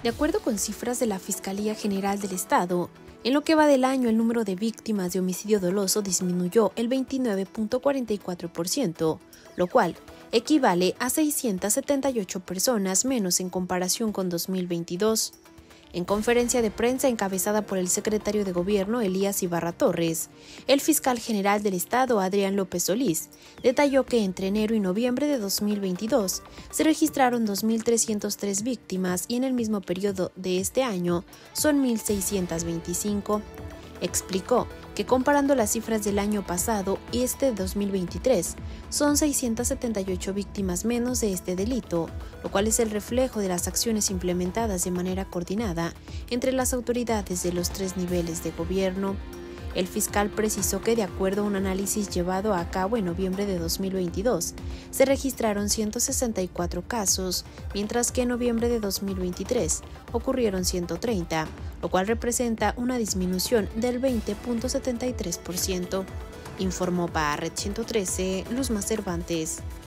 De acuerdo con cifras de la Fiscalía General del Estado, en lo que va del año el número de víctimas de homicidio doloso disminuyó el 29.44%, lo cual equivale a 678 personas menos en comparación con 2022. En conferencia de prensa encabezada por el secretario de Gobierno Elías Ibarra Torres, el fiscal general del Estado Adrián López Solís detalló que entre enero y noviembre de 2022 se registraron 2.303 víctimas y en el mismo periodo de este año son 1.625. Explicó que comparando las cifras del año pasado y este 2023, son 678 víctimas menos de este delito, lo cual es el reflejo de las acciones implementadas de manera coordinada entre las autoridades de los 3 niveles de gobierno. El fiscal precisó que de acuerdo a un análisis llevado a cabo en noviembre de 2022, se registraron 164 casos, mientras que en noviembre de 2023 ocurrieron 130, lo cual representa una disminución del 20.73%, informó para Red 113 Luzma Cervantes.